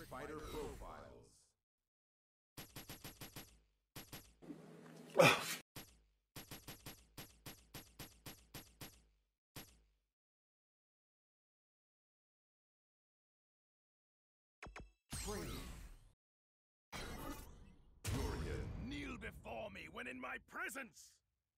Fighter profiles. Urien, kneel before me when in my presence.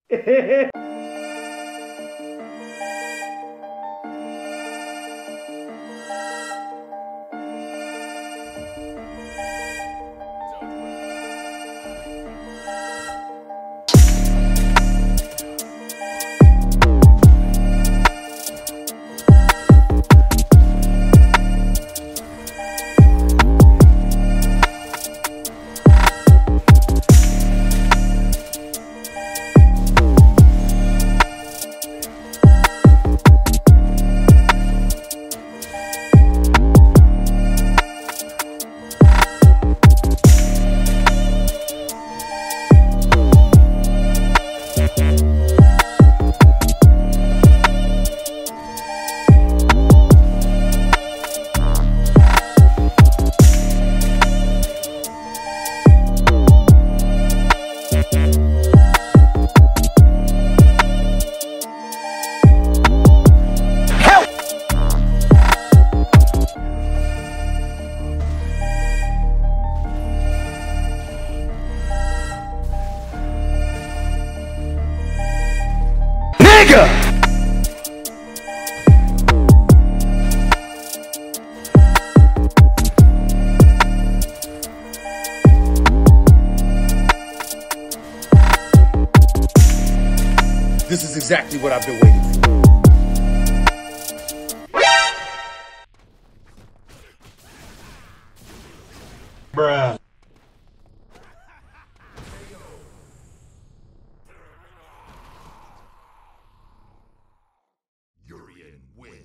This is exactly what I've been waiting for. Bruh. Urien wins.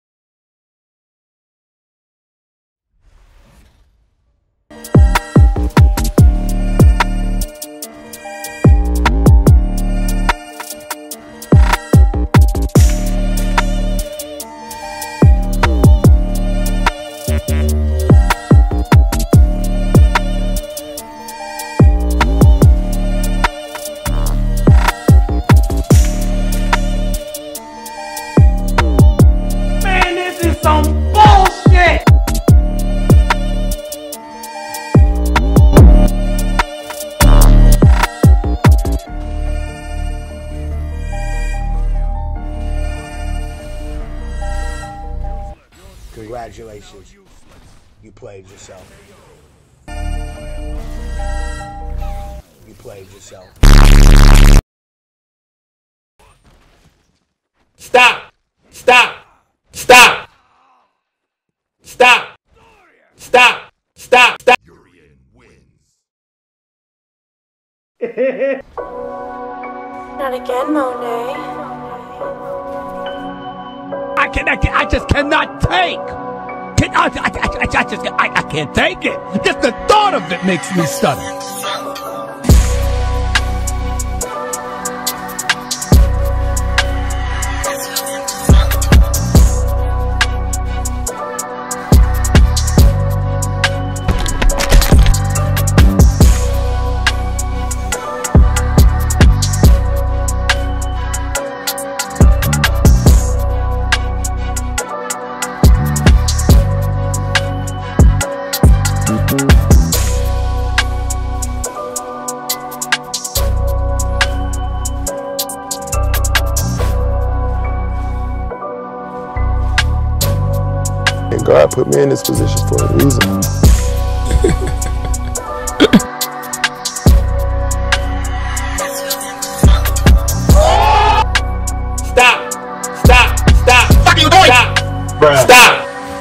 Congratulations, you played yourself. You played yourself. Stop! Stop! Stop! Stop! Stop! Stop! Stop! Urien wins. Not again, Monet. I just cannot take. I can't take it. Just the thought of it makes me stutter. And God put me in this position for a reason. Stop! Stop! Stop! What are you doing? Stop! Bruh. Stop!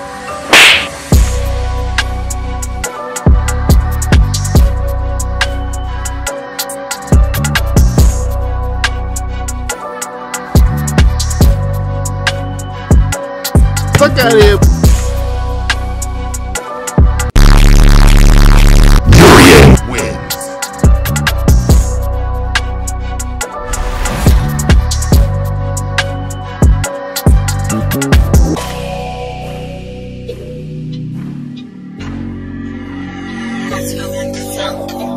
Fuck out of here. Urien wins. Sfvce.